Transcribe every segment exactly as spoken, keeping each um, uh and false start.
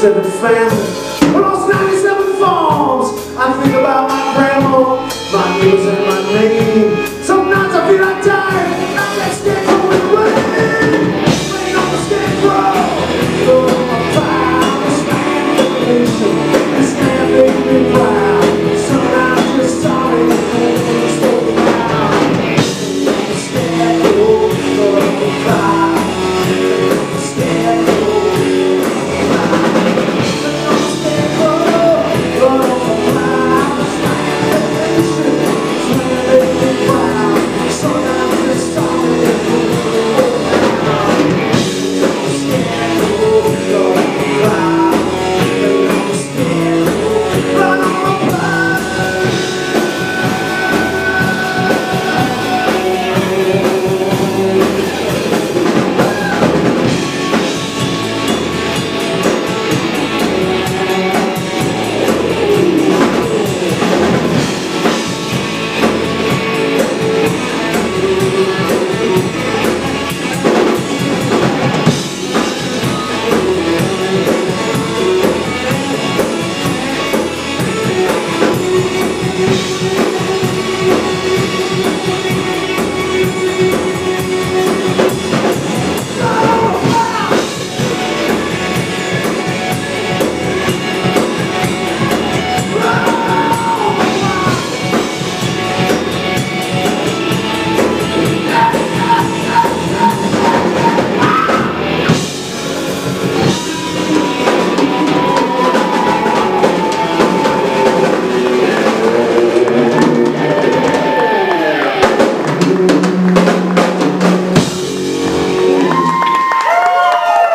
ninety-seven family. I lost ninety-seven farms. I think about my grandma, my neighbors and my name. Some nights I feel like dying. I'm that scarecrow in the rain. Rain on the scarecrow. Lord, I'm fire. I'm stagnation. This man made me proud. Some nights just sorry. I'm so proud. I'm the scarecrow. Lord, I'm fire. I'm the scarecrow.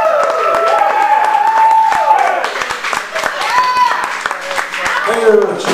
Thank you very much.